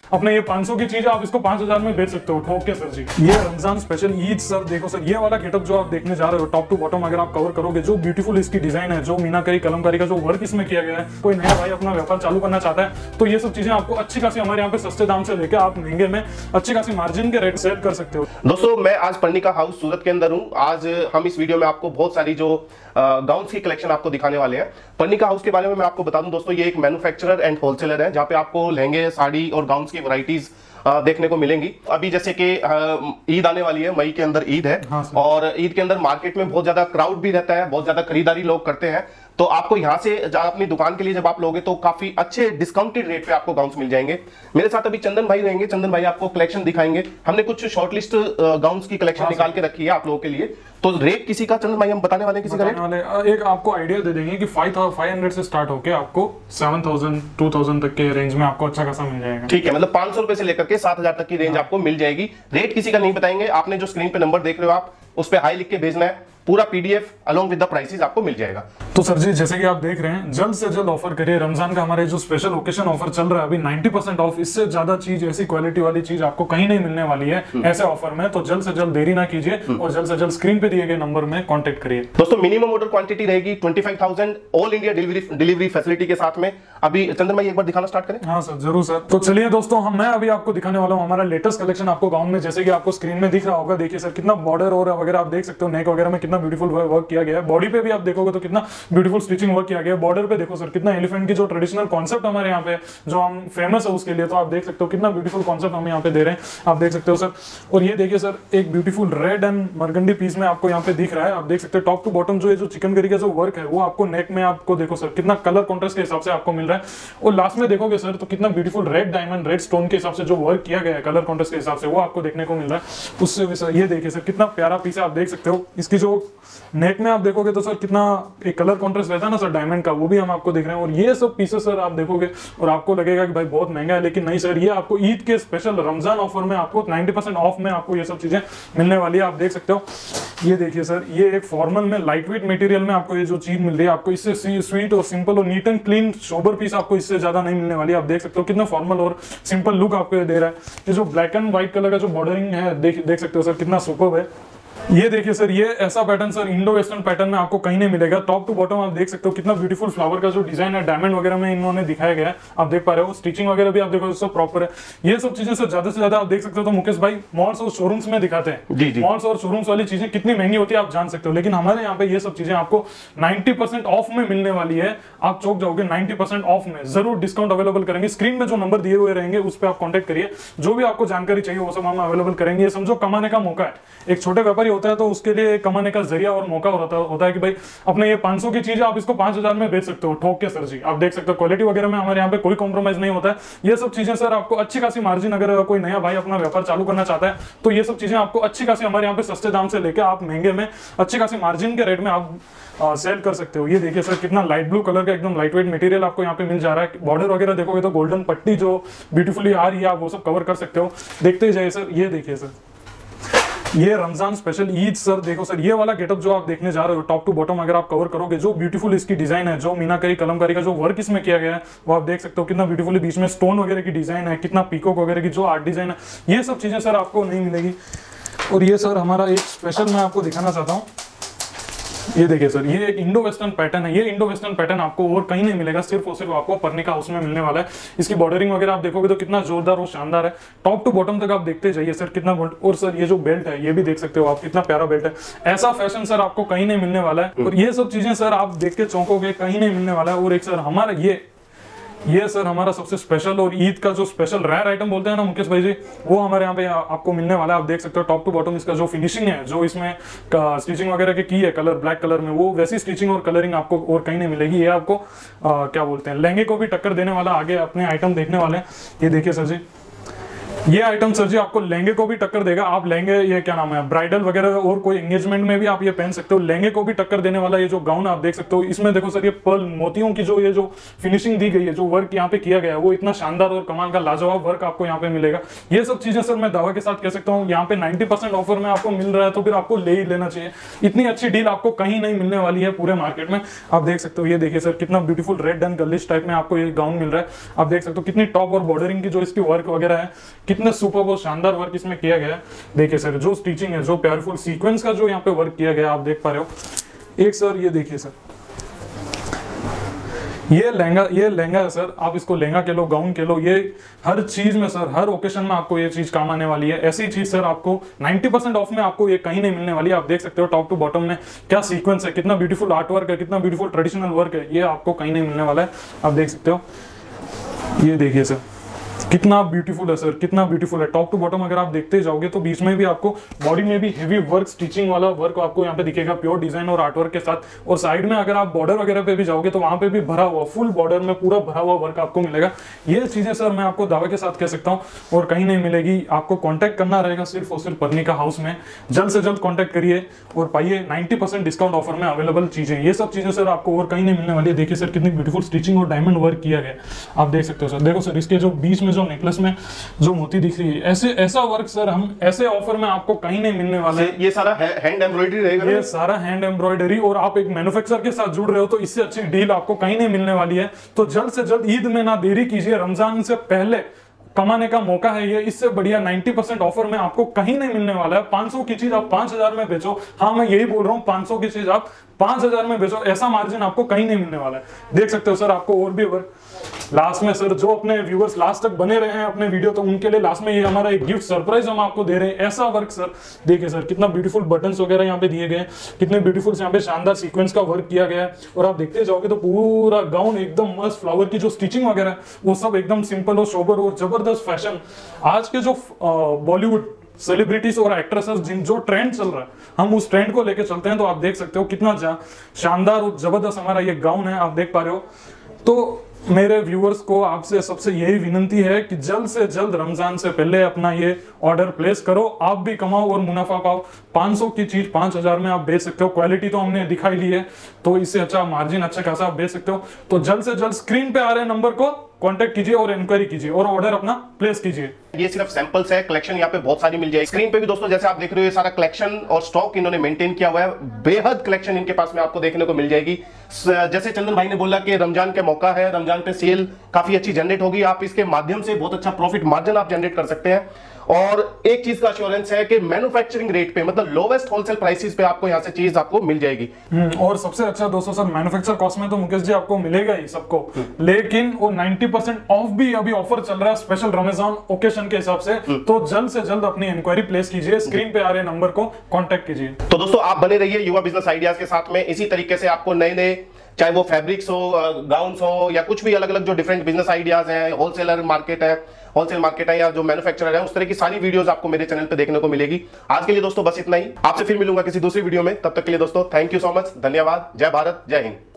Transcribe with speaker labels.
Speaker 1: अपने ये 500 की चीज आप इसको 5000 में बेच सकते हो ठोक के सर जी। ये रमजान स्पेशल ईद सर देखो सर, ये वाला गेटअप जो आप देखने जा रहे हो टॉप टू बॉटम अगर आप कवर करोगे, जो ब्यूटीफुल इसकी डिजाइन है, जो मीनाकारी कलमकारी का जो वर्क इसमें किया गया है, कोई नया भाई अपना व्यापार चालू करना चाहता है तो ये सब चीजें आपको अच्छी खासी हमारे यहाँ पे सस्ते दाम से लेके आप महंगे में अच्छी खासी मार्जिन के रेट सेल कर सकते हो।
Speaker 2: दोस्तों मैं आज पर्णिका हाउस सूरत के अंदर हूँ। आज हम इस वीडियो में आपको बहुत सारी जो गाउन्स की कलेक्शन आपको दिखाने वाले हैं। पर्णिका हाउस के बारे में मैं आपको बता दूं दोस्तों, ये एक मैन्युफैक्चरर एंड होलसेलर है जहाँ पे आपको लहंगे, साड़ी और गाउन्स की वैरायटीज देखने को मिलेंगी। अभी जैसे कि ईद आने वाली है, मई के अंदर ईद है।
Speaker 1: हाँ
Speaker 2: और ईद के अंदर मार्केट में बहुत ज्यादा क्राउड भी रहता है, बहुत ज्यादा खरीदारी लोग करते हैं। तो आपको यहाँ से अपनी दुकान के लिए जब आप लोगे तो काफी अच्छे डिस्काउंटेड रेट पे आपको गाउन्स मिल जाएंगे। मेरे साथ अभी चंदन भाई रहेंगे। चंदन भाई आपको कलेक्शन दिखाएंगे। हमने कुछ शॉर्टलिस्ट गाउन्स की कलेक्शन निकाल के रखी है आप लोगों के लिए। तो रेट किसी का चंदन भाई हम बताने वाले हैं, किसी का रेट
Speaker 1: एक आपको आइडिया दे देंगे कि 500 से स्टार्ट होके आपको 7000 2000 तक के रेंज में आपको अच्छा खासा मिल जाएगा।
Speaker 2: ठीक है, मतलब 500 रुपए से लेकर के 7000 तक की रेंज आपको मिल जाएगी। रेट किसी का नहीं बताएंगे। आपने जो स्क्रीन पे नंबर देख रहे हो आप उस पे हाई लिख के भेजना है। पूरा PDF along with the prices आपको मिल जाएगा।
Speaker 1: तो सर जी जैसे कि आप देख रहे हैं, जल्द से जल्द ऑफर करिए। रमजान का हमारे जो स्पेशल ओकेशन ऑफर चल रहा है अभी 90% ऑफ, इससे ज्यादा चीज, ऐसी क्वालिटी वाली चीज आपको कहीं नहीं मिलने वाली है ऐसे ऑफर में। तो जल्द से जल्द देरी ना कीजिए और जल्द से जल्द स्क्रीन पे दिए गए नंबर में कॉन्टेक्ट करिए।
Speaker 2: दोस्तों मिनिमम ऑर्डर क्वांटिटी रहेगी 25,000 ऑल इंडिया डिलीवरी फैसिलिटी के साथ में। अभी चंदन भाई एक बार दिखाना स्टार्ट करें।
Speaker 1: हाँ सर जरूर सर। तो चलिए दोस्तों मैं अभी आपको दिखाने वाला हूँ हमारा लेटेस्ट कलेक्शन आपको गाउन में। जैसे कि आपको स्क्रीन में दिख रहा होगा, देखिए सर कितना बॉर्डर और वगैरह आप देख सकते हो, नेक वगैरह में कितना ब्यूटीफुल वर्क किया गया है। बॉडी पे भी आप देखोगे तो कितना ब्यूटीफुल स्टिचिंग वर्क किया गया है। बॉर्डर पे देखो सर कितना एलिफेंट की जो ट्रेडिशनल कॉन्सेप्ट हमारे यहाँ पे जो हम फेमस है उसके लिए, तो आप देख सकते हो कितना ब्यूटीफुल कॉन्सेप्ट हम यहाँ पे दे रहे हैं, आप देख सकते हो सर। और ये देखिए सर एक beautiful red and burgundy piece में आपको यहाँ पे दिख रहा है। आप देख सकते हो टॉप टू बॉटम जो ये जो चिकनकारी का जो वर्क है वो आपको नेक में आपको देखो सर कितना कलर कॉन्ट्रास्ट के हिसाब से आपको मिल रहा है। और लास्ट में देखोगे सर तो कितना beautiful red diamond red stone के हिसाब से जो वर्क किया गया है कलर कॉन्ट्रास्ट के हिसाब से वो आपको देखने को मिल रहा है। उससे भी सर ये देखिए सर कितना प्यारा पीस है, आप देख सकते हो। इसकी जो नेक में आप देखोगे तो सर कितना एक कलर कॉन्ट्रास्ट रहता है ना सर डायमंड का, वो भी हम आपको देख रहे हैं। और ये सब पीसेस सर आप देखोगे और आपको लगेगा कि भाई बहुत महंगा है, लेकिन नहीं सर, ये आपको ईद के स्पेशल रमजान ऑफर में आपको 90% ऑफ में आपको ये सब चीजें मिलने वाली है। आप देख सकते हो ये देखिए सर, ये एक फॉर्मल में लाइट वेट मटेरियल में आपको ये जो चीज मिल रही है, आपको इससे स्वीट और सिंपल और neat and clean sober piece आपको इससे ज्यादा नहीं मिलने वाली है। आप देख सकते हो कितना फॉर्मल और सिंपल लुक आपको ये दे रहा है। ये जो ब्लैक एंड व्हाइट कलर का जो बॉर्डरिंग है देख सकते हो सर कितना सुपर्ब है। ये देखिए सर, ये ऐसा pattern sir Indo western pattern में आपको कहीं नहीं मिलेगा। टॉप टू बॉटम आप देख सकते हो कितना ब्यूटीफुल फ्लावर का जो डिजाइन है डायमंड वगैरह में इन्होंने दिखाया गया है, आप देख पा रहे हो। स्टिचिंग वगैरह भी आप देखो सब प्रॉपर है। ये सब चीजें सर ज्यादा से ज्यादा आप देख सकते हो तो मुकेश भाई मॉल्स और शोरूम्स में दिखाते हैं। मॉल्स और शोरूम्स वाली चीजें कितनी महंगी होती है आप जान सकते हो, लेकिन हमारे यहाँ पे ये सब चीजें आपको 90% ऑफ में मिलने वाली है। आप चौक जाओगे 90% ऑफ में, जरूर डिस्काउंट अवेलेबल करेंगे। स्क्रीन में जो नंबर दिए हुए रहेंगे उस पर आप कॉन्टेक्ट करिए, जो भी आपको जानकारी चाहिए वो सब हम अवेलेबल करेंगे। ये समझो कमाने का मौका है, एक छोटे व्यापारी होता है तो उसके लिए कमाने का जरिया और मौका होता है कि भाई अपने ये 500 की चीज आप इसको 5000 में बेच सकते हो ठोक के सर जी। आप देख सकते हो क्वालिटी वगैरह में हमारे यहाँ पे कोई कॉम्प्रोमाइज नहीं होता है। ये सब चीजें सर आपको अच्छी खासी मार्जिन, अगर कोई नया भाई अपना व्यापार चालू करना चाहता है तो ये सब चीजें आपको अच्छी खासी हमारे यहाँ पे सस्ते दाम से लेकर आप महंगे में अच्छी खासी मार्जिन के रेट में आप सेल कर सकते हो। ये देखिए सर कितना लाइट ब्लू कलर का एकदम लाइट वेट मटेरियल आपको यहाँ पे मिल जा रहा है। बॉर्डर वगैरह देखोगे तो गोल्डन पट्टी जो ब्यूटीफुली आ रही है आप वो सब कवर कर सकते हो। देखते ही जाइए सर। ये देखिए सर, ये रमजान स्पेशल ईद सर देखो सर, ये वाला गेटअप जो आप देखने जा रहे हो टॉप टू बॉटम अगर आप कवर करोगे, जो ब्यूटीफुल इसकी डिजाइन है, जो मीनाकारी कलमकारी का जो वर्क इसमें किया गया है वो आप देख सकते हो। कितना ब्यूटीफुली बीच में स्टोन वगैरह की डिजाइन है, कितना पीकॉक वगैरह की जो आर्ट डिजाइन है, ये सब चीजें सर आपको नहीं मिलेगी। और ये सर हमारा एक स्पेशल मैं आपको दिखाना चाहता हूँ। ये देखिए सर, ये एक इंडो वेस्टर्न पैटर्न है। ये इंडो वेस्टर्न पैटर्न आपको और कहीं नहीं मिलेगा, सिर्फ और सिर्फ आपको पर्णिका हाउस में मिलने वाला है। इसकी बॉर्डरिंग वगैरह आप देखोगे तो कितना जोरदार और शानदार है। टॉप टू बॉटम तक आप देखते जाइए सर कितना। और सर ये जो बेल्ट है ये भी देख सकते हो आप, कितना प्यारा बेल्ट है। ऐसा फैशन सर आपको कहीं नहीं मिलने वाला है। और ये सब चीजें सर आप देख के चौंकोगे, कहीं नहीं मिलने वाला है। और एक सर हमारा ये सर हमारा सबसे स्पेशल और ईद का जो स्पेशल रेयर आइटम बोलते हैं ना मुकेश भाई जी, वो हमारे यहाँ पे आपको मिलने वाला है। आप देख सकते हो टॉप टू बॉटम इसका जो फिनिशिंग है, जो इसमें स्टिचिंग वगैरह की है कलर ब्लैक कलर में, वो वैसी स्टिचिंग और कलरिंग आपको और कहीं नहीं मिलेगी। ये आपको क्या बोलते हैं, लहंगे को भी टक्कर देने वाला आगे अपने आइटम देखने वाले हैं। ये देखिए सर जी, ये आइटम सर जी आपको लहंगे को भी टक्कर देगा। आप लहंगे, ये क्या नाम है, ब्राइडल वगैरह और कोई एंगेजमेंट में भी आप ये पहन सकते हो। लहंगे को भी टक्कर देने वाला ये जो गाउन आप देख सकते हो, इसमें देखो सर ये पर्ल मोतियों की जो ये जो फिनिशिंग दी गई है, जो वर्क यहाँ पे किया गया है, वो इतना शानदार और कमाल का लाजवाब वर्क आपको यहाँ पे मिलेगा। ये सब चीजें सर मैं दावा के साथ कह सकता हूँ यहाँ पे 90% ऑफर में आपको मिल रहा है, तो फिर आपको ले ही लेना चाहिए। इतनी अच्छी डील आपको कहीं नहीं मिलने वाली है पूरे मार्केट में। आप देख सकते हो, ये देखिए सर कितना beautiful red and girlish type में आपको ये गाउन मिल रहा है। आप देख सकते हो कितनी टॉप और बॉर्डरिंग की जो इसकी वर्क वगैरह है, कितने सुपर और शानदार वर्क इसमें किया गया है। देखिए सर जो स्टिचिंग है, जो प्यारफुल सीक्वेंस का जो यहाँ पे वर्क किया गया है, आप देख पा रहे हो। एक सर ये देखिए सर, ये लहंगा है सर। आप इसको लहंगा के लो, गाउन के लो, ये हर चीज में सर, हर ओकेशन में आपको ये चीज काम आने वाली है। ऐसी चीज सर आपको 90% ऑफ में आपको ये कहीं नहीं मिलने वाली है। आप देख सकते हो टॉप टू बॉटम में क्या सीक्वेंस है, कितना ब्यूटीफुल आर्ट वर्क है, कितना ब्यूटीफुल ट्रेडिशनल वर्क है, ये आपको कहीं नहीं मिलने वाला है। आप देख सकते हो, ये देखिए सर कितना ब्यूटीफुल है सर, कितना ब्यूटीफुल है। टॉप टू बॉटम अगर आप देखते जाओगे तो बीच में भी आपको बॉडी में भी हेवी वर्क, स्टिचिंग वाला वर्क आपको यहाँ पे दिखेगा प्योर डिजाइन और आर्ट वर्क के साथ। और साइड में अगर आप बॉर्डर वगैरह पे भी जाओगे तो वहां पे भी भरा हुआ, फुल बॉर्डर में पूरा भरा हुआ वर्क आपको मिलेगा। ये चीजें सर मैं आपको दावे के साथ कह सकता हूँ और कहीं नहीं मिलेगी। आपको कॉन्टैक्ट करना रहेगा सिर्फ और सिर्फ पर्निका हाउस में। जल्द से जल्द कॉन्टैक्ट करिए और पाइए 90% डिस्काउंट ऑफर में अवेलेबल चीजें। ये सब चीजें सर आपको और कहीं नहीं मिलने वाली है। देखिए सर कितनी ब्यूटीफुल स्टिचिंग और डायमंड वर्क किया गया, आप देख सकते हो सर। देखो सर इसके जो बीच में जो नेकलेस में जो मोती दिख रही है, ऐसा वर्क सर हम ऐसे ऑफर में आपको कहीं नहीं मिलने वाला है।
Speaker 2: ये सारा हैंड एम्ब्रॉयडरी रहेगा,
Speaker 1: ये सारा हैंड एम्ब्रॉयडरी, और आप एक मैन्युफैक्चरर के साथ जुड़ रहे हो तो इससे अच्छी डील आपको कहीं नहीं मिलने वाली है। तो जल्द से जल्द, ईद में ना देरी कीजिए, रमजान से पहले कमाने का मौका है ये। इससे बढ़िया 90% ऑफर में आपको कहीं नहीं मिलने वाला है। 500 की चीज आप 5000 में बेचो, हाँ मैं यही बोल रहा हूँ, 500 की चीज आप 5000 में बेचो, ऐसा मार्जिन आपको कहीं नहीं मिलने वाला है। देख सकते हो सर आपको और भी वर्क लास्ट में सर, जो अपने व्यूअर्स लास्ट तक बने रहे हैं अपने वीडियो, तो उनके लिए लास्ट में ये हमारा एक गिफ्ट सरप्राइज हम आपको दे रहे हैं। ऐसा वर्क सर देखिए सर, कितना ब्यूटीफुल बटन्स वगैरह यहाँ पे दिए गए हैं, कितने ब्यूटीफुल यहाँ पे शानदार सीक्वेंस का वर्क किया गया है। और आप देखते जाओगे तो पूरा गाउन एकदम मस्त, फ्लावर की जो स्टिचिंग वगैरह है वो सब एकदम सिंपल और सोबर और जबरदस्त फैशन। आज के जो बॉलीवुड सेलिब्रिटीज और एक्ट्रेसेस जो ट्रेंड चल रहा है, हम उस ट्रेंड को लेके चलते हैं। तो आप देख सकते हो कितना शानदार और जबरदस्त हमारा ये गाउन है, आप देख पा रहे हो। तो मेरे व्यूअर्स को आपसे सबसे यही विनती है कि जल्द से जल्द रमजान से पहले अपना ये ऑर्डर प्लेस करो, आप भी कमाओ और मुनाफा पाओ। 500 की चीज 5000 में आप बेच सकते हो। क्वालिटी तो हमने दिखाई ली है, तो इससे अच्छा मार्जिन अच्छा खासा आप बेच सकते हो। तो जल्द से जल्द स्क्रीन पे आ रहे नंबर को कांटेक्ट कीजिए और इंक्वायरी कीजिए और ऑर्डर अपना प्लेस कीजिए।
Speaker 2: ये सिर्फ सैंपल्स है, कलेक्शन यहाँ पे बहुत सारी मिल जाएगी। स्क्रीन पे भी दोस्तों जैसे आप देख रहे हो, ये सारा कलेक्शन और स्टॉक इन्होंने मेंटेन किया हुआ है। बेहद कलेक्शन इनके पास में आपको देखने को मिल जाएगी। जैसे चंदन भाई ने बोला कि रमजान के मौका है, रमजान पे सेल काफी अच्छी जनरेट होगी, आप इसके माध्यम से बहुत अच्छा प्रॉफिट मार्जिन आप जनरेट कर सकते हैं। और एक चीज का अश्योरेंस है कि मैन्युफैक्चरिंग रेट पे, मतलब लोवेस्ट होलसेल प्राइसेस पे आपको यहाँ से चीज आपको मिल जाएगी।
Speaker 1: और सबसे अच्छा दोस्तों सर, मैन्युफैक्चर कॉस्ट में तो मुकेश जी आपको मिलेगा ही सबको, लेकिन वो 90% ऑफ भी अभी ऑफर चल रहा है स्पेशल रमजान ओकेशन के हिसाब से। तो जल्द से जल्द अपनी इंक्वायरी प्लेस कीजिए, स्क्रीन पे आ रहे नंबर को कांटेक्ट कीजिए।
Speaker 2: तो दोस्तों आप बने रहिए युवा बिजनेस आइडियाज के साथ में। इसी तरीके से आपको नए नए, चाहे वो फैब्रिक्स हो, गाउन्स हो, या कुछ भी अलग अलग जो डिफरेंट बिजनेस आइडियाज हैं, होलसेलर मार्केट है, होलसेल मार्केट है, या जो मैन्युफैक्चरर है, उस तरह की सारी वीडियोस आपको मेरे चैनल पे देखने को मिलेगी। आज के लिए दोस्तों बस इतना ही। आपसे फिर मिलूंगा किसी दूसरी वीडियो में। तब तक के लिए दोस्तों थैंक यू सो मच, धन्यवाद। जय भारत, जय हिंद।